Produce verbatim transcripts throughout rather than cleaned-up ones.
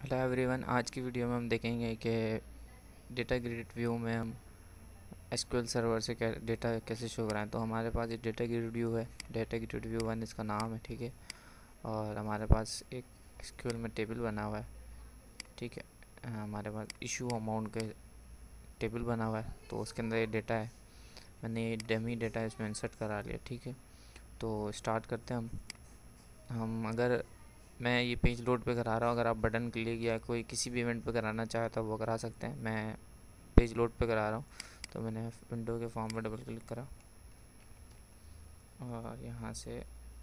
Hello everyone. आज की video में हम देखेंगे कि डेटा ग्रिड व्यू में हम एसक्यूएल सर्वर से क्या डेटा कैसे शो कराएं। तो हमारे पास एक डेटा ग्रिड व्यू है, डेटा ग्रिड व्यू वन इसका नाम है, ठीक है। और हमारे पास एक एसक्यूएल में टेबल बना हुआ है, ठीक है। अ, हमारे पास इशू अमाउंट के टेबल बना हुआ है, तो उसके अंदर ये डेटा है। मैंने ये डमी डेटा इसमें इंसर्ट करा लिया, ठीक है। तो स्टार्ट करते हैं हम हम अगर मैं ये पेज लोड पे करा रहा हूँ, अगर आप बटन क्लिक या कोई किसी भी इवेंट पे कराना चाहे तो वो करा सकते हैं। मैं पेज लोड पे करा रहा हूँ, तो मैंने विंडो के फॉर्म पे डबल क्लिक करा और यहाँ से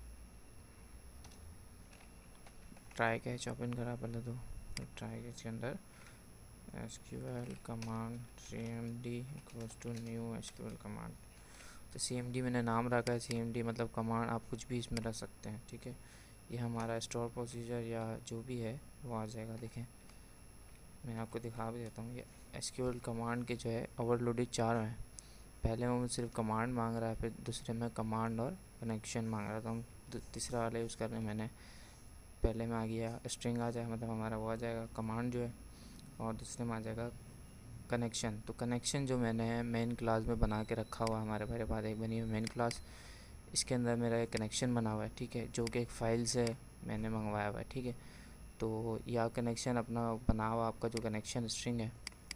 ट्राई कैच ओपन करा पहले। तो ट्राई कैच के अंदर SQL command C M D equals to new SQL command. तो सी एम डी मैंने नाम रखा है, सी एम डी मतलब कमांड, आप कुछ भी इसमें रख सकते हैं, ठीक है। ये हमारा स्टोर प्रोसीजर या जो भी है वो आ जाएगा। देखें, मैं आपको दिखा भी देता हूँ। ये एसक्यूएल कमांड के जो है ओवरलोडेड चार हैं। पहले में सिर्फ कमांड मांग रहा है, फिर दूसरे में कमांड और कनेक्शन मांग रहा था। हम तीसरा वाला यूज़ कर रहे हैं। मैंने पहले में आ गया स्ट्रिंग आ जाए, मतलब हमारा वो आ जाएगा कमांड जो है, और दूसरे में आ जाएगा कनेक्शन। तो कनेक्शन जो मैंने मेन क्लास में बना के रखा हुआ है, हमारे मेरे पास एक बनी हुई मेन क्लास, इसके अंदर मेरा एक कनेक्शन बना हुआ है, ठीक है, जो कि एक फ़ाइल से मैंने मंगवाया हुआ है, ठीक है। तो यह कनेक्शन अपना बना हुआ आपका जो कनेक्शन स्ट्रिंग है,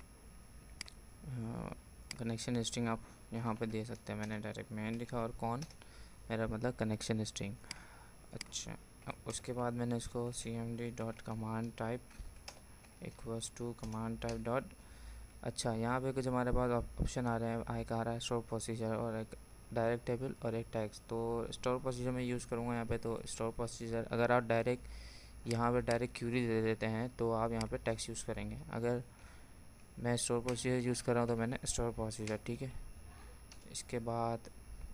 कनेक्शन स्ट्रिंग आप यहाँ पे दे सकते हैं। मैंने डायरेक्ट मेन लिखा और कौन मेरा मतलब कनेक्शन स्ट्रिंग। अच्छा, अब उसके बाद मैंने इसको C M D dot command type equals to command type dot. अच्छा, यहाँ पे कुछ हमारे पास ऑप्शन आ रहे हैं, एक आ रहा है स्टोर प्रोसीजर और एक डायरेक्ट टेबल और एक टैग्स। तो स्टोर प्रोसीजर में यूज़ करूँगा यहाँ पे। तो स्टोर प्रोसीजर अगर आप डायरेक्ट यहाँ पे डायरेक्ट क्यूरी दे देते हैं तो आप यहाँ पे टैग्स यूज़ करेंगे। अगर मैं स्टोर प्रोसीजर यूज़ कर रहा हूँ तो मैंने स्टोर प्रोसीजर, ठीक है। इसके बाद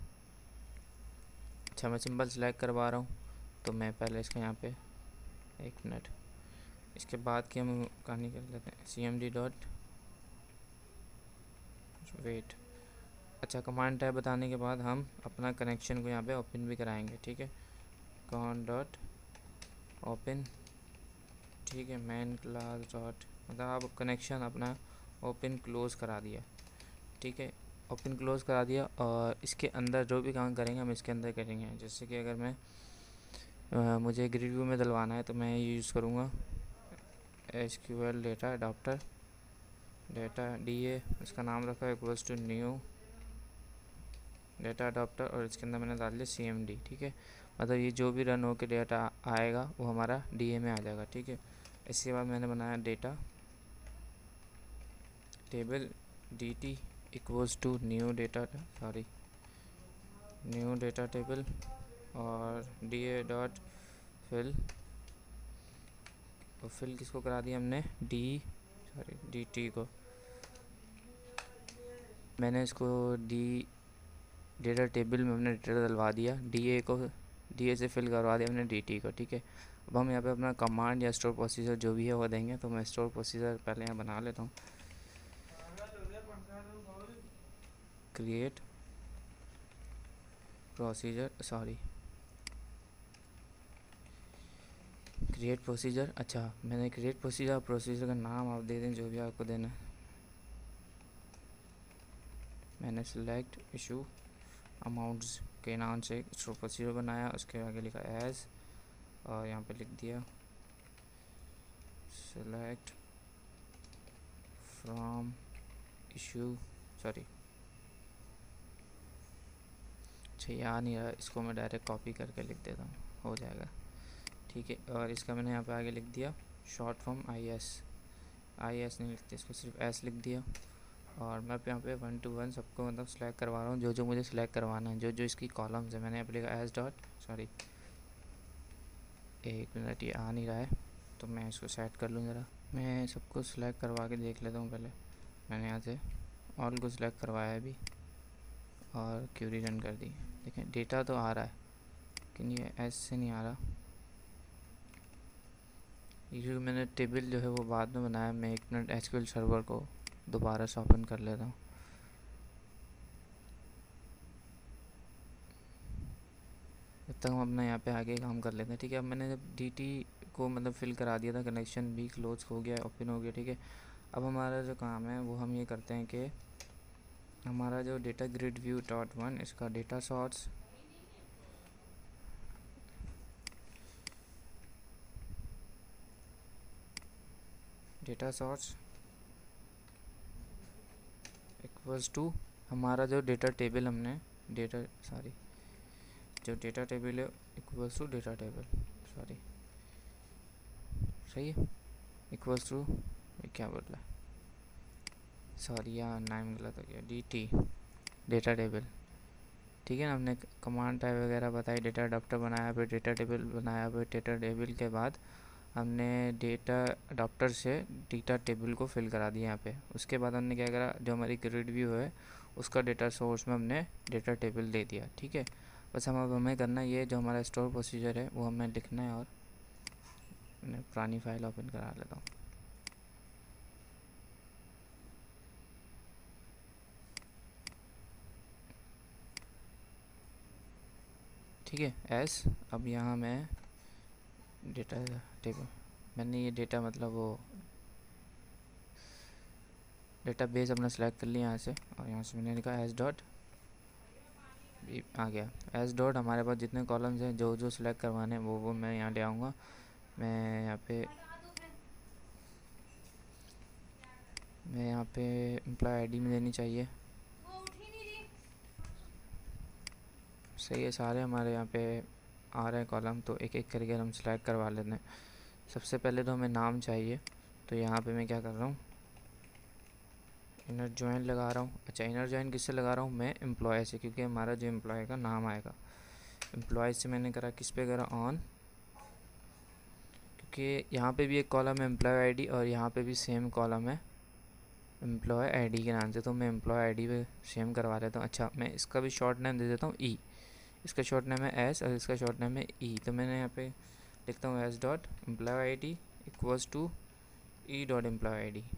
अच्छा, मैं सिंबल सेलेक्ट करवा रहा हूँ, तो मैं पहले इसका यहाँ पे एक मिनट, इसके बाद की हम कहानी कर लेते हैं। C M D dot wait. अच्छा, कमांड टाइप बताने के बाद हम अपना कनेक्शन को यहाँ पे ओपन भी कराएंगे, ठीक है। कॉन डॉट ओपन, ठीक है। मेन क्लास डॉट मतलब आप कनेक्शन अपना ओपन क्लोज़ करा दिया, ठीक है। ओपन क्लोज़ करा दिया और इसके अंदर जो भी काम करेंगे हम इसके अंदर करेंगे। जैसे कि अगर मैं आ, मुझे ग्रिड व्यू में डलवाना है तो मैं ये यूज़ करूँगा S Q L data adapter data D A, इसका नाम रखा है equals to new data adapter, और इसके अंदर मैंने डाल दिया सी एम डी, ठीक है। मतलब ये जो भी रन होकर डेटा आएगा वो हमारा डी ए में आ जाएगा, ठीक है। इसके बाद मैंने बनाया data table D T equals to new data sorry new data table और डी ए डॉट फिल। तो फिल किसको करा दिया हमने, डी सॉरी डी टी को। मैंने इसको डी डेटा टेबल में हमने डेटा डलवा दिया, डी ए को डी ए से फिल करवा दिया हमने डी टी को, ठीक है। अब हम यहाँ पे अपना कमांड या स्टोर प्रोसीजर जो भी है वो देंगे। तो मैं स्टोर प्रोसीजर पहले यहाँ बना लेता हूँ। Create procedure sorry create procedure. अच्छा, मैंने क्रिएट प्रोसीजर प्रोसीजर का नाम आप दे दें जो भी आपको देना है। मैंने सिलेक्ट इशू अमाउंट्स के नाम से एक स्टोर प्रोसीजर बनाया, उसके आगे लिखा एज और यहाँ पे लिख दिया सिलेक्ट फ्रॉम इशू सॉरी अच्छा, यहाँ नहीं रहा, इसको मैं डायरेक्ट कॉपी करके लिख देता हूँ, हो जाएगा, ठीक है। और इसका मैंने यहाँ पे आगे लिख दिया short form I S I S नहीं लिखते, इसको सिर्फ एस लिख दिया। और मैं यहाँ पे वन टू वन सबको मतलब सिलेक्ट करवा रहा हूँ, जो जो मुझे सिलेक्ट करवाना है, जो जो इसकी कॉलम्स है। मैंने यहाँ पे लिखा एस डॉट सॉरी एक मिनट, ये आ नहीं रहा है, तो मैं इसको सेट कर लूँ ज़रा। मैं सबको सिलेक्ट करवा के देख लेता हूँ पहले। मैंने यहाँ से ऑल को सिलेक्ट करवाया है अभी और क्यूरी रन कर दी। देखें डेटा तो आ रहा है लेकिन ये एस से नहीं आ रहा। ये मैंने टेबल जो है वो बाद में बनाया। मैं एक मिनट एसक्यूएल सर्वर को दोबारा से ओपन कर लेता हूँ। जब तक हम अपना यहाँ पे आगे काम कर लेते हैं, ठीक है। अब मैंने जब डी टी को मतलब फिल करा दिया था, कनेक्शन भी क्लोज हो गया, ओपन हो गया, ठीक है। अब हमारा जो काम है वो हम ये करते हैं कि हमारा जो data grid view dot one, इसका data source data source equals to हमारा जो डेटा टेबल हमने डेटा सॉरी जो डेटा टेबल है equals to data table sorry सही है, इक्वल्स टू क्या बोल रहा है, सॉरी यार नाम गलत हो गया, डी टी डेटा टेबल, ठीक है ना। हमने कमांड टाइप वगैरह बताई, डेटा अडाप्टर बनाया, फिर डेटा टेबल बनाया, फिर डेटा टेबल के बाद हमने डेटा अडाप्टर से डेटा टेबल को फिल करा दिया यहाँ पे। उसके बाद हमने क्या करा, जो हमारी ग्रिड व्यू है उसका डेटा सोर्स में हमने डेटा टेबल दे दिया, ठीक है। बस हम अब हमें करना ये जो हमारा स्टोर प्रोसीजर है वो हमें लिखना है, और मैं पुरानी फाइल ओपन करा लेता हूँ। ठीक है एस, अब यहाँ मैं डेटा टेबल मैंने ये डेटा मतलब वो डेटा बेस अपना सेलेक्ट कर लिया यहाँ से, और यहाँ से मैंने लिखा एस डॉट आ गया। एस डॉट हमारे पास जितने कॉलम्स हैं जो जो सिलेक्ट करवाने हैं वो वो मैं यहाँ ले आऊँगा। मैं यहाँ पे मैं यहाँ पे एम्प्लॉय आईडी में देनी चाहिए, सही है। सारे हमारे यहाँ पे आ रहे हैं कॉलम, तो एक एक करके हम सिलेक्ट करवा लेते हैं। सबसे पहले तो हमें नाम चाहिए, तो यहाँ पे मैं क्या कर रहा हूँ, इनर जॉइन लगा रहा हूँ। अच्छा इनर जॉइन किससे लगा रहा हूँ, मैं एम्प्लॉय से, क्योंकि हमारा जो एम्प्लॉय का नाम आएगा। एम्प्लॉय से मैंने करा किस पे करा, ऑन, क्योंकि यहाँ पे भी एक कॉलम है एम्प्लॉय आईडी और यहाँ पे भी सेम कॉलम है एम्प्लॉय आईडी के नाम से, तो मैं एम्प्लॉय आईडी पे सेम करवा लेता हूँ। अच्छा मैं इसका भी शॉर्ट नेम दे देता हूँ ई, इसका शॉर्ट नेम है एस और इसका शॉर्ट नेम है ई। तो मैंने यहाँ पे लिखता हूँ S dot employ I D equals to E dot employ I D,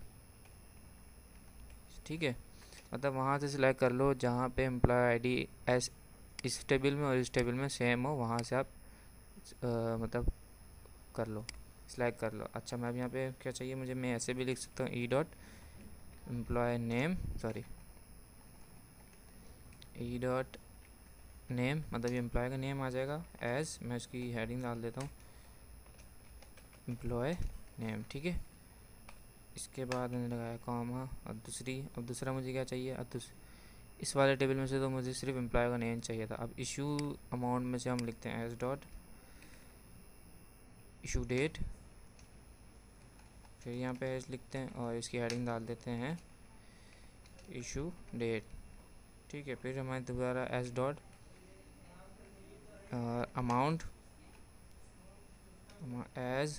ठीक है। मतलब वहाँ से सिलेक्ट कर लो जहाँ पे एम्प्लॉय आई डी एस इस टेबल में और इस टेबल में सेम हो, वहाँ से आप आ, मतलब कर लो, सिलेक्ट कर लो। अच्छा मैं अब यहाँ पे क्या चाहिए मुझे, मैं ऐसे भी लिख सकता हूँ E dot employ name sorry E dot name, मतलब ये एम्प्लॉय का नेम आ जाएगा। एज मैं इसकी हेडिंग डाल देता हूँ एम्प्लॉय नेम, ठीक है। इसके बाद मैंने लगाया कॉमा, और दूसरी अब दूसरा मुझे क्या चाहिए, अब इस वाले टेबल में से तो मुझे सिर्फ एम्प्लॉय का नेम चाहिए था। अब इशू अमाउंट में से हम लिखते हैं एज डॉट इशू डेट, फिर यहाँ पे एज लिखते हैं और इसकी हेडिंग डाल देते हैं इशू डेट, ठीक है। फिर हमारे दोबारा H dot amount H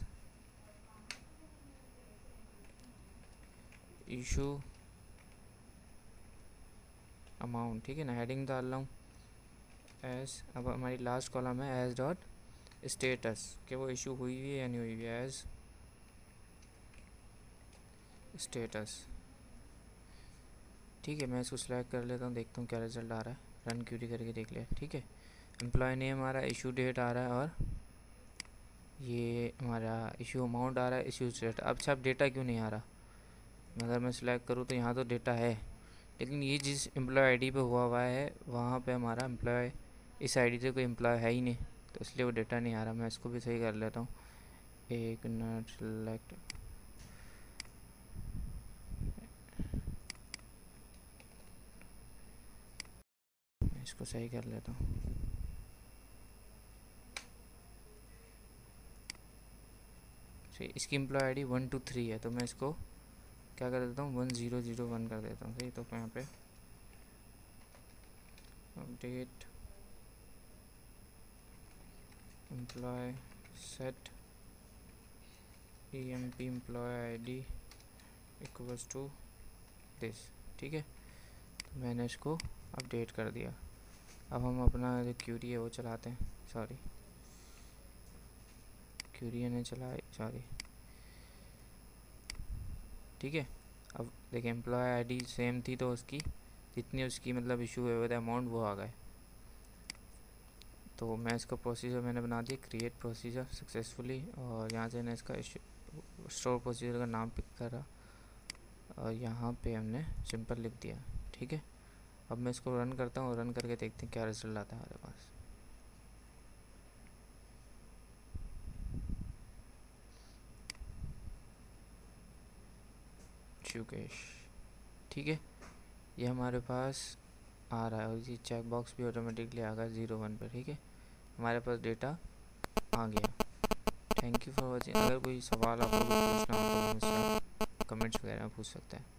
issue amount, ठीक है ना, हेडिंग डाल रहा हूँ एज। अब हमारी लास्ट कॉलम है एज डॉट स्टेटस, कि वो इशू हुई हुई है या नहीं हुई हुई है, एज स्टेटस, ठीक है। मैं इसको सिलेक्ट कर लेता हूँ, देखता हूँ क्या रिजल्ट आ रहा है, रन क्यूरी करके देख लिया, ठीक है। एम्प्लॉय नेम आ रहा है, इशू डेट आ रहा है, और ये हमारा इशू अमाउंट आ रहा है, इशू डेट। अब अच्छा अब डेटा क्यों नहीं आ रहा, अगर मैं सिलेक्ट करूँ तो यहाँ तो डेटा है, लेकिन ये जिस एम्प्लॉय आईडी पे हुआ हुआ है वहाँ पे हमारा एम्प्लॉय इस आईडी से कोई एम्प्लॉय है ही नहीं, तो इसलिए वो डेटा नहीं आ रहा। मैं इसको भी सही कर लेता हूँ, एक मिनट, सिलेक्ट इसको सही कर लेता हूँ। सही, इसकी employ ID one two three है, तो मैं इसको क्या कर देता हूँ, वन ज़ीरो ज़ीरो वन कर देता हूँ, सही। तो यहाँ पे update employ set E M P employ I D equals to this, ठीक है। तो मैंने इसको अपडेट कर दिया। अब हम अपना जो क्यूरी है वो चलाते हैं, सॉरी क्यूरी ने चलाई सॉरी, ठीक है। अब देखिए एम्प्लॉय आईडी सेम थी, तो उसकी जितनी उसकी मतलब इशू हुए थे अमाउंट वो आ गए, तो मैं इसका प्रोसीजर मैंने बना दिया, क्रिएट प्रोसीजर सक्सेसफुली, और यहाँ से ना इसका स्टोर प्रोसीजर का नाम पिक करा और यहाँ पे हमने सिंपल लिख दिया। ठीक है, अब मैं इसको रन करता हूँ, रन करके देखते हैं क्या रिजल्ट आता है हमारे पास। शुकेश, ठीक है, ये हमारे पास आ रहा है और ये चेक बॉक्स भी ऑटोमेटिकली आ गया ज़ीरो वन पे। ठीक है, हमारे पास डेटा आ गया। Thank you for watching. अगर कोई सवाल आपको पूछना हो तो मुझसे कमेंट्स वगैरह पूछ सकते हैं।